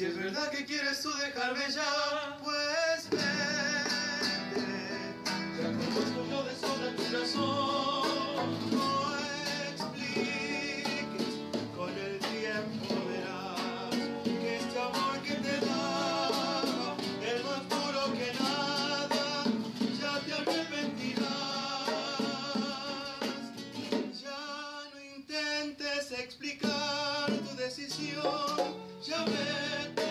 Si es verdad que quieres tú dejarme ya, pues vete. Ya conozco yo de sobra tu razón. No expliques, con el tiempo verás que este amor que te daba es más puro que nada. Ya te arrepentirás. Ya no intentes explicar tu decisión. Ya vete.